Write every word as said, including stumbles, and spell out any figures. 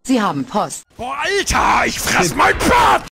Sie haben Post. Boah, Alter, ich fress mein Bart!